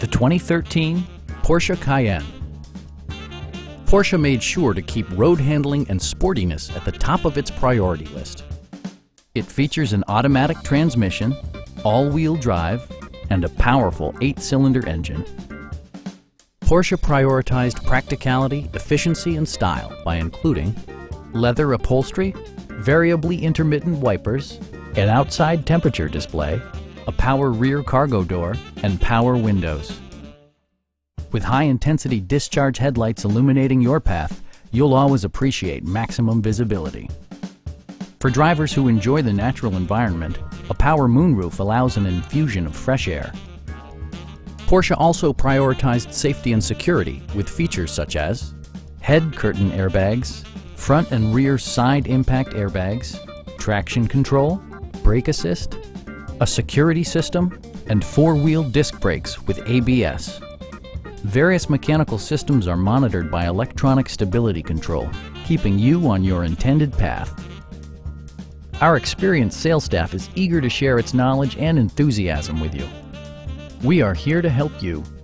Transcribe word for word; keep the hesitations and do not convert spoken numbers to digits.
the twenty thirteen Porsche Cayenne. Porsche made sure to keep road handling and sportiness at the top of its priority list. It features an automatic transmission, all-wheel drive, and a powerful eight-cylinder engine. Porsche prioritized practicality, efficiency, and style by including leather upholstery, variably intermittent wipers, an outside temperature display, a power rear cargo door, and power windows. With high-intensity discharge headlights illuminating your path, you'll always appreciate maximum visibility. For drivers who enjoy the natural environment, a power moonroof allows an infusion of fresh air. Porsche also prioritized safety and security with features such as head curtain airbags, front and rear side impact airbags, traction control, brake assist, a security system, and four-wheel disc brakes with A B S. Various mechanical systems are monitored by electronic stability control, keeping you on your intended path. Our experienced sales staff is eager to share its knowledge and enthusiasm with you. We are here to help you.